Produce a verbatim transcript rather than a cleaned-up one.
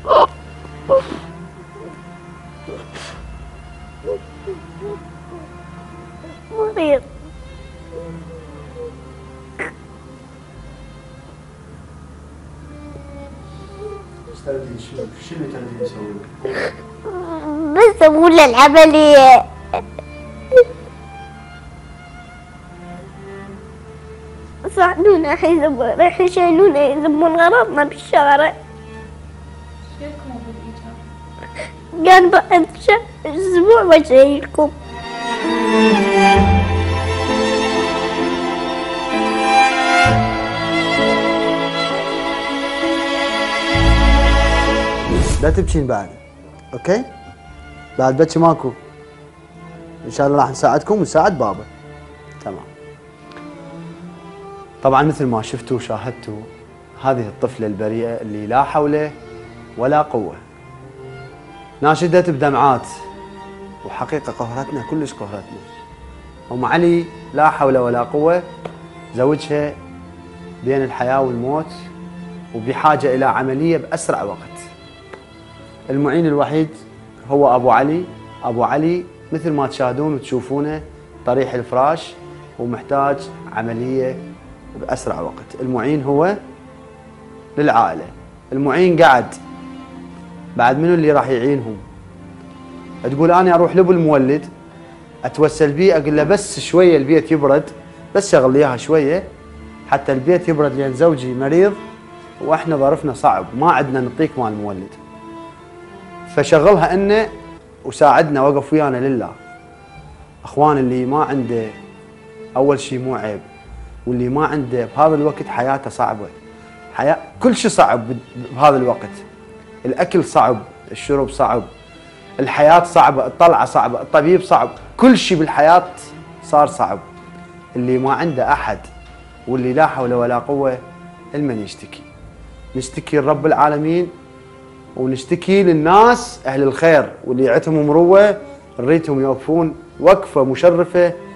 مريض. تستردين شنو؟ شنو تردين تسوي؟ بس أقول له العملية. صعدونا حيزم راح يشيلونا يذمون غراضنا بالشارع. شيلكم بالإيجار؟ قال بعد أسبوع بشيلكم. لا تبكين بعد، اوكي؟ بعد بكي ماكو. ان شاء الله راح نساعدكم ونساعد بابا. تمام. طبعا مثل ما شفتوا وشاهدتوا هذه الطفلة البريئة اللي لا حول ولا قوة ناشدت بدمعات، وحقيقة قهرتنا كلش قهرتنا. أم علي لا حول ولا قوة، زوجها بين الحياة والموت وبحاجة إلى عملية بأسرع وقت. المعين الوحيد هو أبو علي. أبو علي مثل ما تشاهدون وتشوفونه طريح الفراش ومحتاج عملية بأسرع وقت. المعين هو للعائلة. المعين قاعد، بعد منو اللي راح يعينهم؟ تقول أنا أروح لأبو المولد أتوسل بيه أقول له بس شوية البيت يبرد، بس شغل لي إياها شوية حتى البيت يبرد لأن زوجي مريض وإحنا ظرفنا صعب ما عندنا نعطيك مال المولد. فشغلها إنه وساعدنا وقف ويانا لله. أخوان اللي ما عنده أول شيء مو عيب، واللي ما عنده بهذا الوقت حياته صعبة. حياة كل شيء صعب بهذا الوقت. الأكل صعب، الشرب صعب، الحياة صعبة، الطلعة صعبة، الطبيب صعب، كل شيء بالحياة صار صعب. اللي ما عنده أحد واللي لا حول ولا قوة المن يشتكي. نشتكي لرب العالمين ونشتكي للناس أهل الخير واللي عندهم مروة نريدهم يوقفون وقفة مشرفة